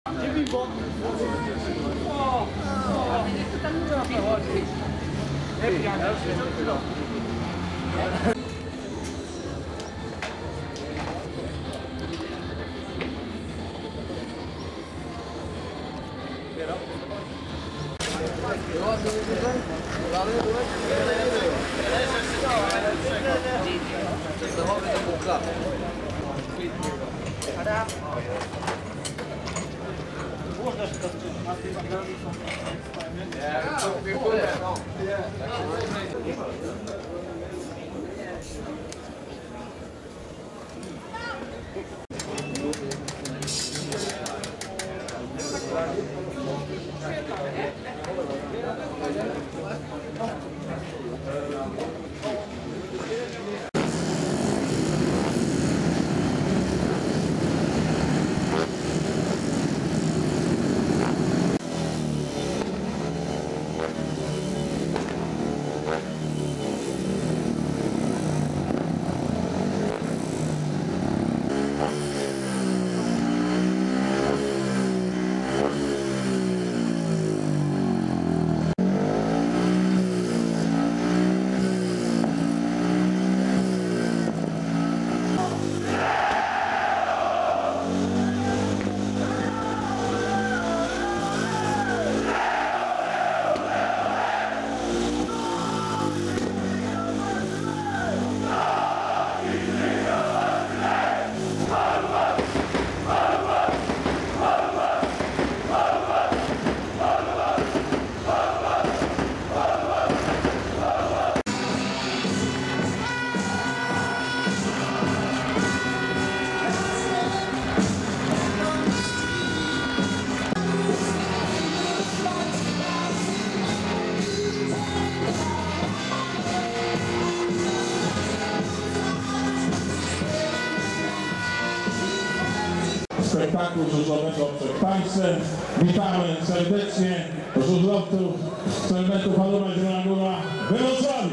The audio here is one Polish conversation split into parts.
Spektaklu żużlowego przed Państwem. Witamy serdecznie żużlowców z Elementu Paluba Zielona Góra we Wrocławiu.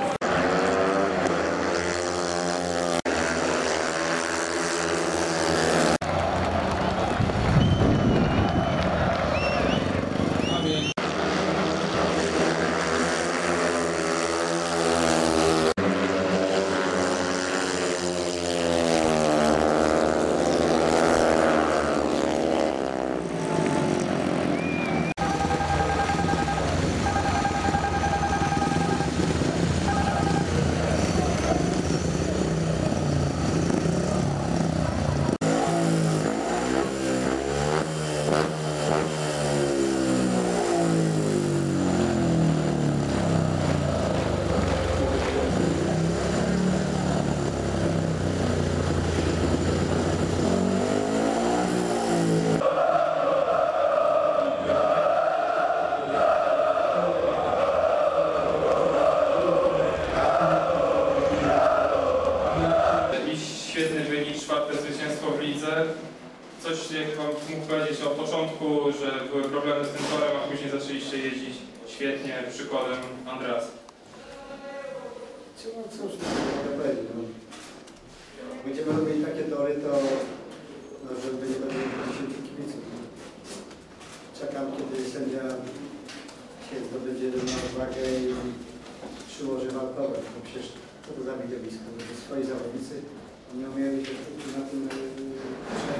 Świetny wynik, 4. zwycięstwo w lidze. Coś jak Wam mógł powiedzieć o początku, że były problemy z tym torem, a później zaczęliście jeździć świetnie, przykładem Andreas. No cóż, mogę powiedzieć, no. Będziemy robili takie tory, to no, żeby nie będzie 10 kibiców. No. Czekam, kiedy sędzia się zdobędzie na uwagę i przyłoży walkowe, bo przecież co to za widowisko, że swoi zawodnicy nie umieją się na tym